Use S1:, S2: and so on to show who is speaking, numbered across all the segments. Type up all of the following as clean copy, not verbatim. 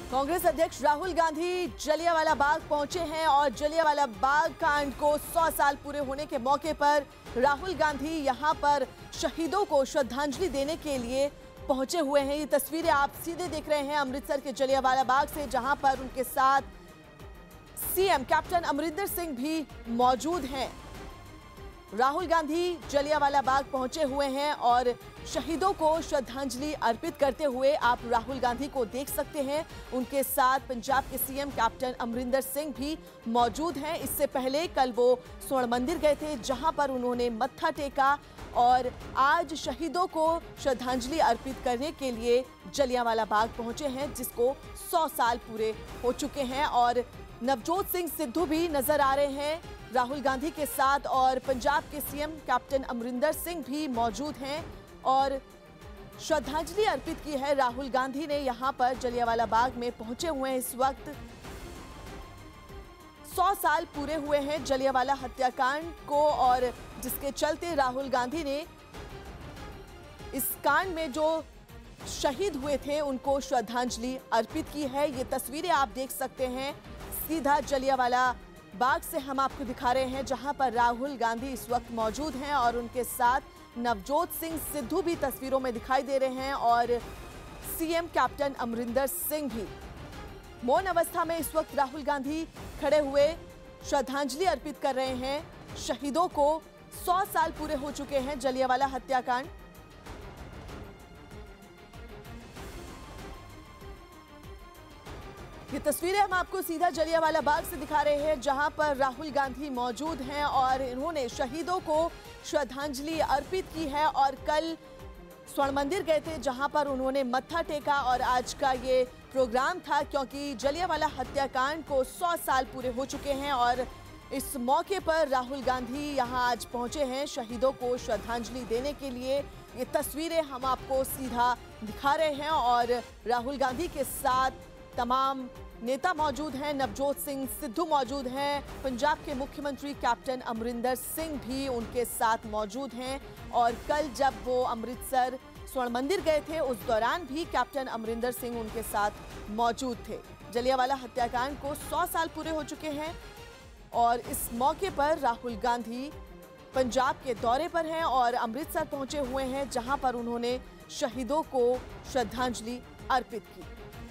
S1: कांग्रेस अध्यक्ष राहुल गांधी जलियांवाला बाग पहुंचे हैं और जलियांवाला बाग कांड को 100 साल पूरे होने के मौके पर राहुल गांधी यहां पर शहीदों को श्रद्धांजलि देने के लिए पहुंचे हुए हैं। ये तस्वीरें आप सीधे देख रहे हैं अमृतसर के जलियांवाला बाग से, जहां पर उनके साथ सीएम कैप्टन अमरिंदर सिंह भी मौजूद हैं। राहुल गांधी जलियांवाला बाग पहुंचे हुए हैं और शहीदों को श्रद्धांजलि अर्पित करते हुए आप राहुल गांधी को देख सकते हैं। उनके साथ पंजाब के सीएम कैप्टन अमरिंदर सिंह भी मौजूद हैं। इससे पहले कल वो स्वर्ण मंदिर गए थे, जहां पर उन्होंने मत्था टेका और आज शहीदों को श्रद्धांजलि अर्पित करने के लिए जलियांवाला बाग पहुंचे हैं, जिसको 100 साल पूरे हो चुके हैं। और नवजोत सिंह सिद्धू भी नजर आ रहे हैं राहुल गांधी के साथ और पंजाब के सीएम कैप्टन अमरिंदर सिंह भी मौजूद हैं और श्रद्धांजलि अर्पित की है। राहुल गांधी ने यहां पर जलियांवाला बाग में पहुंचे हुए हैं। इस वक्त 100 साल पूरे हुए हैं जलियांवाला हत्याकांड को और जिसके चलते राहुल गांधी ने इस कांड में जो शहीद हुए थे उनको श्रद्धांजलि अर्पित की है। ये तस्वीरें आप देख सकते हैं, सीधा जलियांवाला बाग से हम आपको दिखा रहे हैं, जहां पर राहुल गांधी इस वक्त मौजूद हैं और उनके साथ नवजोत सिंह सिद्धू भी तस्वीरों में दिखाई दे रहे हैं और सीएम कैप्टन अमरिंदर सिंह भी। मौन अवस्था में इस वक्त राहुल गांधी खड़े हुए श्रद्धांजलि अर्पित कर रहे हैं शहीदों को। 100 साल पूरे हो चुके हैं जलियांवाला हत्याकांड। ये तस्वीरें हम आपको सीधा जलियांवाला बाग से दिखा रहे हैं, जहां पर राहुल गांधी मौजूद हैं और इन्होंने शहीदों को श्रद्धांजलि अर्पित की है। और कल स्वर्ण मंदिर गए थे, जहां पर उन्होंने मत्था टेका और आज का ये प्रोग्राम था, क्योंकि जलियांवाला हत्याकांड को 100 साल पूरे हो चुके हैं और इस मौके पर राहुल गांधी यहां आज पहुंचे हैं शहीदों को श्रद्धांजलि देने के लिए। ये तस्वीरें हम आपको सीधा दिखा रहे हैं और राहुल गांधी के साथ तमाम नेता मौजूद हैं। नवजोत सिंह सिद्धू मौजूद हैं, पंजाब के मुख्यमंत्री कैप्टन अमरिंदर सिंह भी उनके साथ मौजूद हैं। और कल जब वो अमृतसर स्वर्ण मंदिर गए थे, उस दौरान भी कैप्टन अमरिंदर सिंह उनके साथ मौजूद थे। जलियांवाला हत्याकांड को 100 साल पूरे हो चुके हैं और इस मौके पर राहुल गांधी पंजाब के दौरे पर हैं और अमृतसर पहुंचे हुए हैं, जहां पर उन्होंने शहीदों को श्रद्धांजलि अर्पित की।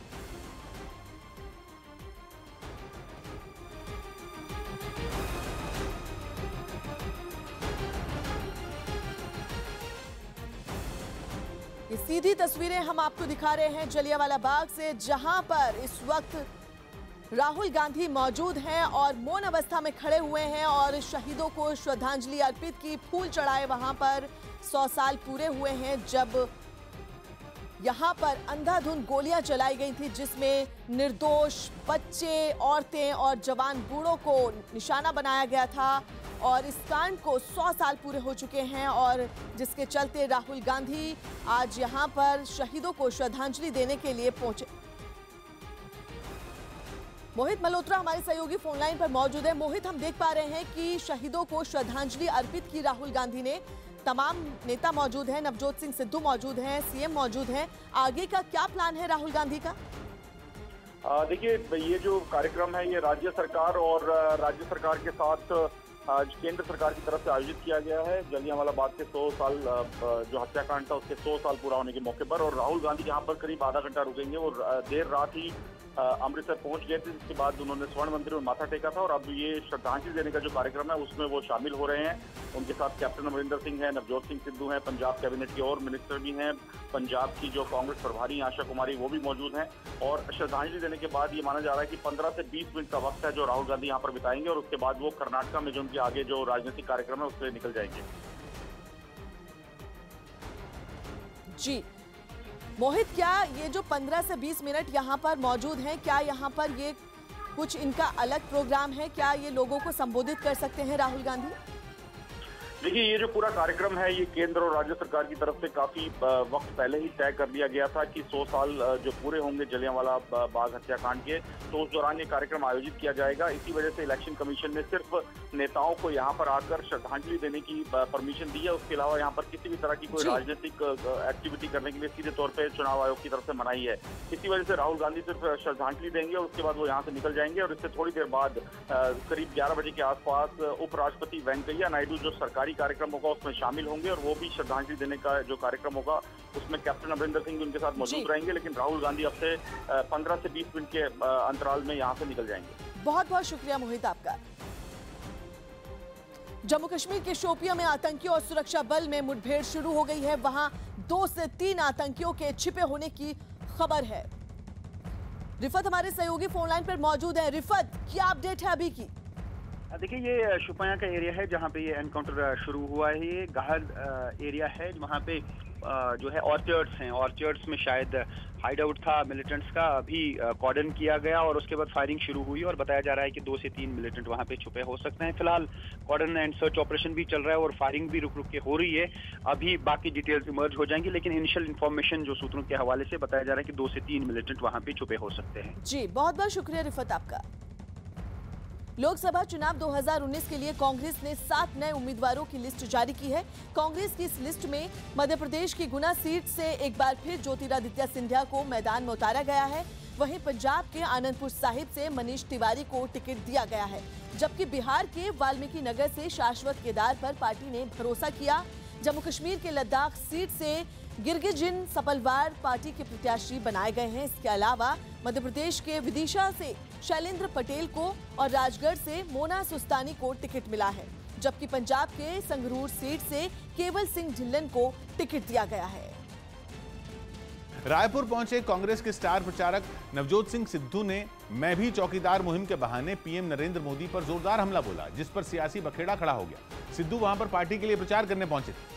S1: ये सीधी तस्वीरें हम आपको दिखा रहे हैं जलियांवाला बाग से, जहां पर इस वक्त राहुल गांधी मौजूद हैं और मौन अवस्था में खड़े हुए हैं और शहीदों को श्रद्धांजलि अर्पित की, फूल चढ़ाए। वहां पर 100 साल पूरे हुए हैं जब यहां पर अंधाधुंध गोलियां चलाई गई थी, जिसमें निर्दोष बच्चे, औरतें और जवान बूढ़ों को निशाना बनाया गया था। और इस कांड को 100 साल पूरे हो चुके हैं और जिसके चलते राहुल गांधी आज यहां पर शहीदों को श्रद्धांजलि देने के लिए पहुंचे। मोहित मल्होत्रा हमारे सहयोगी फोन लाइन पर मौजूद है। मोहित, हम देख पा रहे हैं कि शहीदों को श्रद्धांजलि अर्पित की राहुल गांधी ने। तमाम नेता मौजूद हैं, नवजोत सिंह सिद्धू मौजूद हैं, सीएम मौजूद हैं। आगे का क्या प्लान है राहुल गांधी का?
S2: देखिए, ये जो कार्यक्रम है ये राज्य सरकार और राज्य सरकार के साथ आज केंद्र सरकार की तरफ से आयोजित किया गया है। जलियांवाला बाग के 100 साल जो हत्याकांड था उसके 100 साल पूरा होने के मौके पर, और राहुल गांधी यहाँ पर करीब आधा घंटा रुकेंगे। वो देर रात ही अमृतसर पहुंच गए थे, जिसके बाद उन्होंने स्वर्ण मंदिर में माथा टेका था और अब ये श्रद्धांजलि देने का जो कार्यक्रम है उसमें वो शामिल हो रहे हैं। उनके साथ कैप्टन अमरिंदर सिंह हैं, नवजोत सिंह सिद्धू हैं, पंजाब कैबिनेट के और मिनिस्टर भी हैं, पंजाब की जो कांग्रेस प्रभारी आशा कुमारी वो भी मौजूद हैं। और श्रद्धांजलि देने के बाद ये माना जा रहा है कि 15 से 20 मिनट का वक्त है जो राहुल गांधी यहाँ पर बिताएंगे और उसके बाद वो कर्नाटका में जो उनके आगे जो राजनीतिक कार्यक्रम है उससे निकल जाएंगे।
S1: जी मोहित, क्या ये जो 15 से 20 मिनट यहाँ पर मौजूद हैं, क्या यहाँ पर ये कुछ इनका अलग प्रोग्राम है? क्या ये लोगों को संबोधित कर सकते हैं राहुल गांधी?
S2: देखिए, ये जो पूरा कार्यक्रम है ये केंद्र और राज्य सरकार की तरफ से काफी वक्त पहले ही तय कर दिया गया था कि 100 साल जो पूरे होंगे जलियांवाला बाग हत्याकांड के, तो उस दौरान ये कार्यक्रम आयोजित किया जाएगा। इसी वजह से इलेक्शन कमीशन ने सिर्फ नेताओं को यहाँ पर आकर श्रद्धांजलि देने की परमिशन दी है। उसके अलावा यहाँ पर किसी भी तरह की कोई राजनीतिक एक्टिविटी करने के लिए सीधे तौर पर चुनाव आयोग की तरफ से मनाही है। इसी वजह से राहुल गांधी सिर्फ श्रद्धांजलि देंगे और उसके बाद वो यहाँ से निकल जाएंगे और इससे थोड़ी देर बाद करीब 11 बजे के आसपास उपराष्ट्रपति वेंकैया नायडू जो सरकारी कार्यक्रम होगा उसमें शामिल होंगे और वो भी श्रद्धांजलि देने का जो कार्यक्रम होगा उसमें कैप्टन अमरिंदर सिंह उनके साथ मौजूद रहेंगे। लेकिन राहुल गांधी अब से 15 से 20 मिनट के अंतराल में यहाँ से निकल जाएंगे।
S1: बहुत बहुत शुक्रिया मोहित आपका। जम्मू कश्मीर के शोपियां में आतंकियों और सुरक्षा बल में मुठभेड़ शुरू हो गई है। वहां 2 से 3 आतंकियों के छिपे होने की खबर है। रिफत हमारे सहयोगी फोन लाइन पर मौजूद है। रिफत, क्या अपडेट है अभी की?
S3: देखिए, ये शुपाया का एरिया है जहाँ पे ये एनकाउंटर शुरू हुआ है। ये गहर एरिया है वहाँ पे जो है ऑर्चर्ड्स हैं। ऑर्चर्ड्स में शायद हाइड आउट था मिलिटेंट्स का। अभी कॉर्डन किया गया और उसके बाद फायरिंग शुरू हुई और बताया जा रहा है कि 2 से 3 मिलिटेंट वहाँ पे छुपे हो सकते हैं। फिलहाल कॉर्डन एंड सर्च ऑपरेशन भी चल रहा है और फायरिंग भी रुक रुक के हो रही है। अभी बाकी डिटेल्स इमर्ज हो जाएंगी, लेकिन इनिशियल इन्फॉर्मेशन जो सूत्रों के हवाले से बताया जा रहा है कि 2 से 3 मिलिटेंट वहाँ पे छुपे हो सकते हैं।
S1: जी, बहुत बहुत शुक्रिया रिफत आपका। लोकसभा चुनाव 2019 के लिए कांग्रेस ने 7 नए उम्मीदवारों की लिस्ट जारी की है। कांग्रेस की इस लिस्ट में मध्य प्रदेश की गुना सीट से एक बार फिर ज्योतिरादित्य सिंधिया को मैदान में उतारा गया है। वहीं पंजाब के आनंदपुर साहिब से मनीष तिवारी को टिकट दिया गया है, जबकि बिहार के वाल्मीकि नगर से शाश्वत केदार पर पार्टी ने भरोसा किया। जम्मू कश्मीर के लद्दाख सीट से गिरगिजिन सपलवार पार्टी के प्रत्याशी बनाए गए हैं। इसके अलावा मध्य प्रदेश के विदिशा से शैलेंद्र पटेल को और राजगढ़ से मोना सुस्तानी को टिकट मिला है, जबकि पंजाब के संगरूर सीट से केवल सिंह ढिल्लन को टिकट दिया गया है।
S4: रायपुर पहुंचे कांग्रेस के स्टार प्रचारक नवजोत सिंह सिद्धू ने मैं भी चौकीदार मुहिम के बहाने पीएम नरेंद्र मोदी पर जोरदार हमला बोला, जिस पर सियासी बखेड़ा खड़ा हो गया। सिद्धू वहां पर पार्टी के लिए प्रचार करने पहुंचे थे,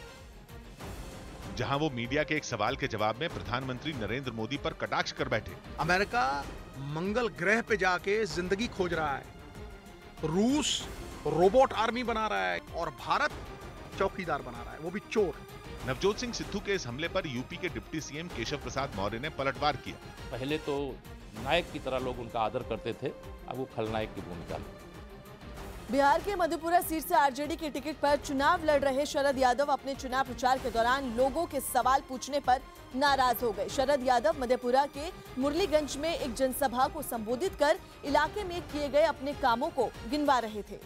S5: जहां वो मीडिया के एक सवाल के जवाब में प्रधानमंत्री नरेंद्र मोदी पर कटाक्ष कर बैठे।
S6: अमेरिका मंगल ग्रह पे जाके जिंदगी खोज रहा है, रूस रोबोट आर्मी बना रहा है और भारत चौकीदार बना रहा है, वो भी चोर।
S5: नवजोत सिंह सिद्धू के इस हमले पर यूपी के डिप्टी सीएम केशव प्रसाद मौर्य ने पलटवार किया।
S7: पहले तो नायक की तरह लोग उनका आदर करते थे, अब वो खलनायक की भूमिका में।
S1: बिहार के मधेपुरा सीट से आरजेडी के टिकट पर चुनाव लड़ रहे शरद यादव अपने चुनाव प्रचार के दौरान लोगों के सवाल पूछने पर नाराज हो गए। शरद यादव मधेपुरा के मुरलीगंज में एक जनसभा को संबोधित कर इलाके में किए गए अपने कामों को गिनवा रहे थे।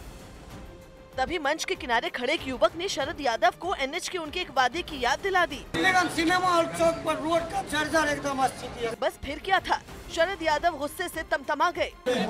S1: तभी मंच के किनारे खड़े एक युवक ने शरद यादव को एनएच के उनके एक वादे की याद दिला दी।
S8: सिनेमा हॉल चौक पर रोड का चर्चा एकदम अच्छी थी।
S1: बस फिर क्या था, शरद यादव गुस्से से तमतमा गए।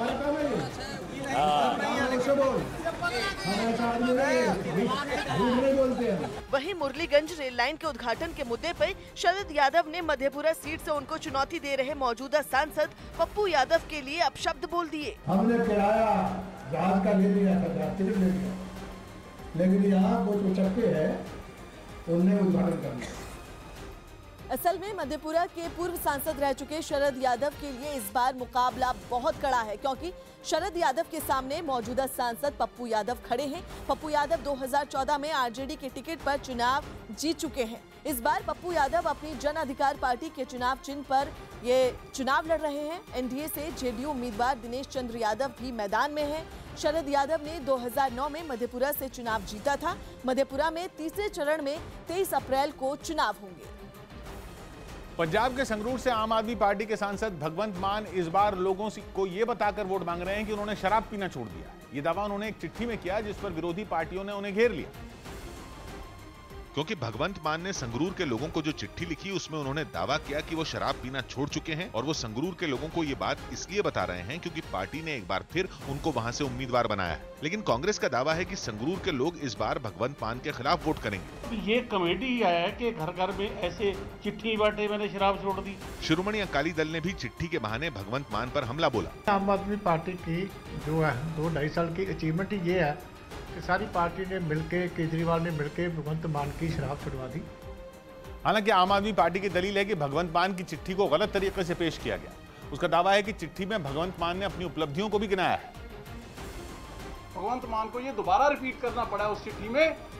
S1: वहीं मुरलीगंज रेल लाइन के उद्घाटन के मुद्दे पर शरद यादव ने मधेपुरा सीट से उनको चुनौती दे रहे मौजूदा सांसद पप्पू यादव के लिए अपशब्द बोल दिए।
S9: हमने किराया जहाज का ले लिया था, टिकट ले लिया, लेकिन यहाँ वो जो चक्के है उन्हें उद्घाटन करना।
S1: असल में मधेपुरा के पूर्व सांसद रह चुके शरद यादव के लिए इस बार मुकाबला बहुत कड़ा है, क्योंकि शरद यादव के सामने मौजूदा सांसद पप्पू यादव खड़े हैं। पप्पू यादव 2014 में आरजेडी के टिकट पर चुनाव जीत चुके हैं। इस बार पप्पू यादव अपनी जन अधिकार पार्टी के चुनाव चिन्ह पर ये चुनाव लड़ रहे हैं। एनडीए से जेडीयू उम्मीदवार दिनेश चंद्र यादव भी मैदान में हैं। शरद यादव ने 2009 में मधेपुरा से चुनाव जीता था। मधेपुरा में तीसरे चरण में 23 अप्रैल को चुनाव होंगे।
S4: पंजाब के संगरूर से आम आदमी पार्टी के सांसद भगवंत मान इस बार लोगों को यह बताकर वोट मांग रहे हैं कि उन्होंने शराब पीना छोड़ दिया। ये दावा उन्होंने एक चिट्ठी में किया, जिस पर विरोधी पार्टियों ने उन्हें घेर लिया।
S5: क्योंकि भगवंत मान ने संगरूर के लोगों को जो चिट्ठी लिखी उसमें उन्होंने दावा किया कि वो शराब पीना छोड़ चुके हैं और वो संगरूर के लोगों को ये बात इसलिए बता रहे हैं क्योंकि पार्टी ने एक बार फिर उनको वहां से उम्मीदवार बनाया है। लेकिन कांग्रेस का दावा है कि संगरूर के लोग इस बार भगवंत मान के खिलाफ वोट करेंगे।
S10: ये कमेटी आया कि घर घर में ऐसे चिट्ठी बांटे, मैंने शराब छोड़ दी।
S5: शिरोमणि अकाली दल ने भी चिट्ठी के बहाने भगवंत मान पर हमला बोला।
S9: आम आदमी पार्टी की जो है 2-2.5 साल की अचीवमेंट ये है कि सारी पार्टी ने मिलकर, केजरीवाल ने मिलकर भगवंत मान की शराब छुड़वा दी।
S4: हालांकि आम आदमी पार्टी की दलील है कि भगवंत मान की चिट्ठी को गलत तरीके से पेश किया गया। उसका दावा है कि चिट्ठी में भगवंत मान ने अपनी उपलब्धियों को भी गिनाया है।
S10: भगवंत मान को ये दोबारा रिपीट करना पड़ा उस चिट्ठी में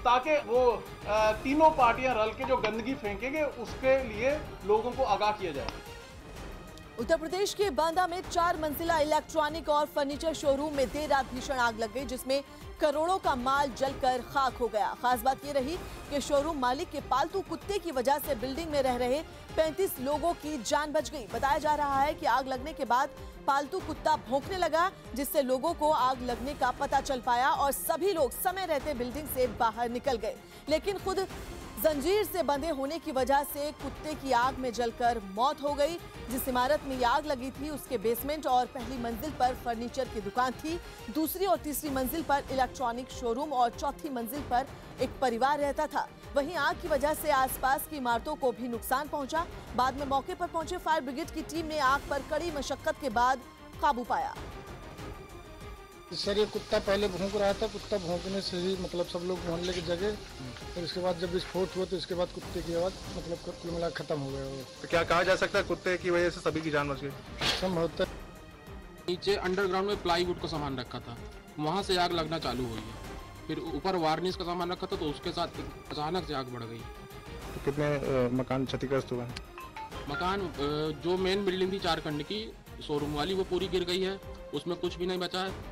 S11: ताकि वो तीनों पार्टियां रल के जो गंदगी फेंकेंगे उसके लिए लोगों को आगाह किया जाए।
S1: उत्तर प्रदेश के बांदा में 4 मंजिला इलेक्ट्रॉनिक और फर्नीचर शोरूम में देर रात भीषण आग लग गई, जिसमें करोड़ों का माल जलकर खाक हो गया। खास बात ये रही कि शोरूम मालिक के पालतू कुत्ते की वजह से बिल्डिंग में रह रहे 35 लोगों की जान बच गई। बताया जा रहा है कि आग लगने के बाद पालतू कुत्ता भौंकने लगा, जिससे लोगों को आग लगने का पता चल पाया और सभी लोग समय रहते बिल्डिंग से बाहर निकल गए। लेकिन खुद जंजीर से बंधे होने की वजह से कुत्ते की आग में जलकर मौत हो गई। जिस इमारत में आग लगी थी उसके बेसमेंट और पहली मंजिल पर फर्नीचर की दुकान थी, दूसरी और तीसरी मंजिल पर इलेक्ट्रॉनिक शोरूम और चौथी मंजिल पर एक परिवार रहता था। वहीं आग की वजह से आसपास की इमारतों को भी नुकसान पहुंचा। बाद में मौके पर पहुंचे फायर ब्रिगेड की टीम ने आग पर कड़ी मशक्कत के बाद काबू पाया।
S12: सर, ये कुत्ता पहले भौंक रहा था, कुत्ता भौंकने से ही मतलब सब लोग मोहल्ले की जगह, और इसके बाद जब विस्फोट हुआ तो इसके बाद कुत्ते की आवाज़ मतलब कुल मिला खत्म हो गया।
S13: तो क्या कहा जा सकता है कुत्ते की वजह से सभी की जान बच गई?
S12: संभवतः
S14: नीचे अंडरग्राउंड में प्लाईवुड का सामान रखा था, वहाँ से आग लगना चालू हुई है। फिर ऊपर वार्निश का सामान रखा था तो उसके साथ अचानक से आग बढ़ गई।
S13: तो कितने मकान क्षतिग्रस्त हुए?
S14: मकान जो मेन बिल्डिंग थी 4 खंड की शोरूम वाली, वो पूरी गिर गई है, उसमें कुछ भी नहीं बचा है।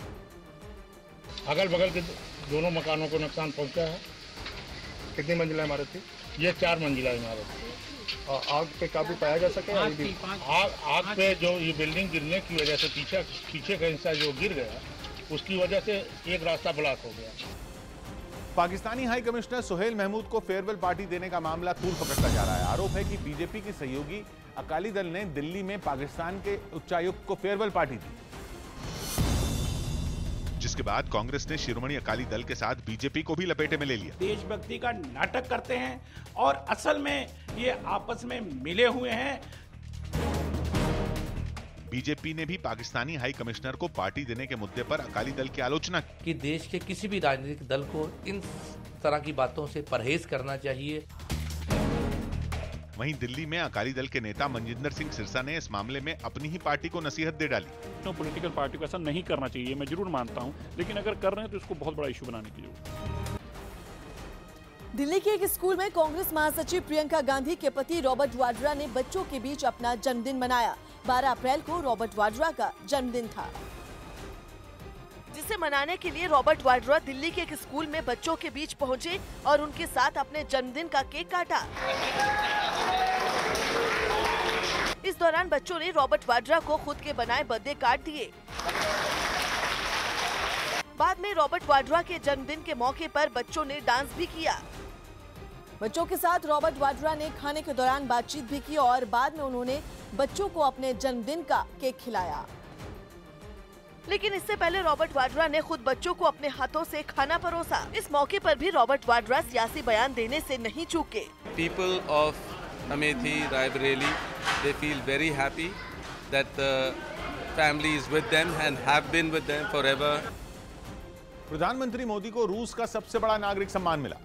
S10: अगल बगल के दोनों मकानों को नुकसान पहुंचा है।
S13: कितनी मंजिला इमारत थी?
S10: ये 4 मंजिला इमारत थी।
S13: और आग पे काबू पाया जा सके?
S10: आग पे जो ये बिल्डिंग गिरने की वजह से पीछे का हिस्सा जो गिर गया, उसकी वजह से एक रास्ता ब्लॉक हो गया।
S4: पाकिस्तानी हाई कमिश्नर सुहेल महमूद को फेयरवेल पार्टी देने का मामला तूल पकड़ता जा रहा है। आरोप है कि बीजेपी की सहयोगी अकाली दल ने दिल्ली में पाकिस्तान के उच्चायुक्त को फेयरवेल पार्टी दी,
S5: जिसके बाद कांग्रेस ने शिरोमणि अकाली दल के साथ बीजेपी को भी लपेटे में ले लिया।
S10: देशभक्ति का नाटक करते हैं और असल में ये आपस में मिले हुए हैं।
S5: बीजेपी ने भी पाकिस्तानी हाई कमिश्नर को पार्टी देने के मुद्दे पर अकाली दल की आलोचना की
S7: कि देश के किसी भी राजनीतिक दल को इन तरह की बातों से परहेज करना चाहिए।
S5: वहीं दिल्ली में अकाली दल के नेता मनजिंदर सिंह सिरसा ने इस मामले में अपनी ही पार्टी को नसीहत दे डाली।
S15: पॉलिटिकल पार्टी को ऐसा नहीं करना चाहिए, मैं जरूर मानता हूं, लेकिन अगर कर रहे हैं तो इसको बहुत बड़ा इशू बनाने की जरूरत।
S1: दिल्ली के एक स्कूल में कांग्रेस महासचिव प्रियंका गांधी के पति रॉबर्ट वाड्रा ने बच्चों के बीच अपना जन्मदिन मनाया। 12 अप्रैल को रॉबर्ट वाड्रा का जन्मदिन था, जिसे मनाने के लिए रॉबर्ट वाड्रा दिल्ली के एक स्कूल में बच्चों के बीच पहुंचे और उनके साथ अपने जन्मदिन का केक काटा। इस दौरान बच्चों ने रॉबर्ट वाड्रा को खुद के बनाए बर्थडे कार्ड दिए। बाद में रॉबर्ट वाड्रा के जन्मदिन के मौके पर बच्चों ने डांस भी किया। बच्चों के साथ रॉबर्ट वाड्रा ने खाने के दौरान बातचीत भी की और बाद में उन्होंने बच्चों को अपने जन्मदिन का केक खिलाया। लेकिन इससे पहले रॉबर्ट वाड्रा ने खुद बच्चों को अपने हाथों से खाना परोसा। इस मौके पर भी रॉबर्ट वाड्रा सियासी बयान देने से नहीं चूके।
S16: People of Amethi, Raebareli, they feel very happy that the family is with them and have been with them forever.
S4: प्रधानमंत्री मोदी को रूस का सबसे बड़ा नागरिक सम्मान मिला।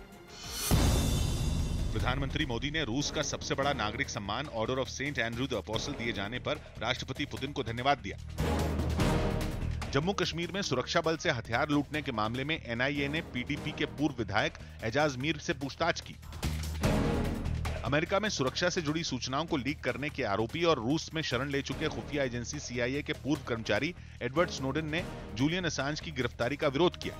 S5: प्रधानमंत्री मोदी ने रूस का सबसे बड़ा नागरिक सम्मान order of Saint Andrew the Apostle दिए जाने पर राष्ट्रपति पुतिन को धन्यवाद दिया। जम्मू कश्मीर में सुरक्षा बल से हथियार लूटने के मामले में एनआईए ने पीडीपी के पूर्व विधायक एजाज मीर से पूछताछ की। अमेरिका में सुरक्षा से जुड़ी सूचनाओं को लीक करने के आरोपी और रूस में शरण ले चुके खुफिया एजेंसी सीआईए के पूर्व कर्मचारी एडवर्ड स्नोडेन ने जूलियन असांज की गिरफ्तारी का विरोध किया।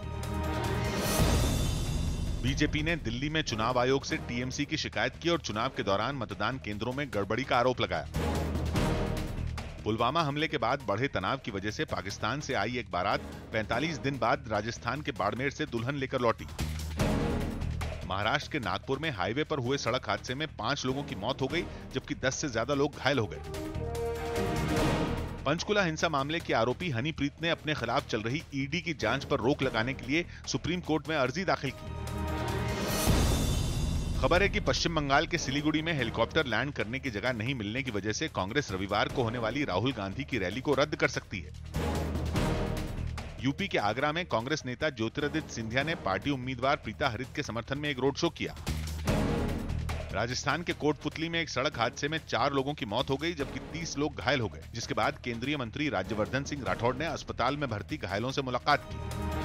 S5: बीजेपी ने दिल्ली में चुनाव आयोग से टीएमसी की शिकायत की और चुनाव के दौरान मतदान केंद्रों में गड़बड़ी का आरोप लगाया। पुलवामा हमले के बाद बढ़े तनाव की वजह से पाकिस्तान से आई एक बारात 45 दिन बाद राजस्थान के बाड़मेर से दुल्हन लेकर लौटी। महाराष्ट्र के नागपुर में हाईवे पर हुए सड़क हादसे में 5 लोगों की मौत हो गई, जबकि 10 से ज्यादा लोग घायल हो गए। पंचकुला हिंसा मामले के आरोपी हनीप्रीत ने अपने खिलाफ चल रही ईडी की जांच पर रोक लगाने के लिए सुप्रीम कोर्ट में अर्जी दाखिल की। खबर है कि पश्चिम बंगाल के सिलीगुड़ी में हेलीकॉप्टर लैंड करने की जगह नहीं मिलने की वजह से कांग्रेस रविवार को होने वाली राहुल गांधी की रैली को रद्द कर सकती है। यूपी के आगरा में कांग्रेस नेता ज्योतिरादित्य सिंधिया ने पार्टी उम्मीदवार प्रीता हरित के समर्थन में एक रोड शो किया। राजस्थान के कोटपुतली में एक सड़क हादसे में 4 लोगों की मौत हो गई, जबकि 30 लोग घायल हो गए, जिसके बाद केंद्रीय मंत्री राज्यवर्धन सिंह राठौड़ ने अस्पताल में भर्ती घायलों से मुलाकात की।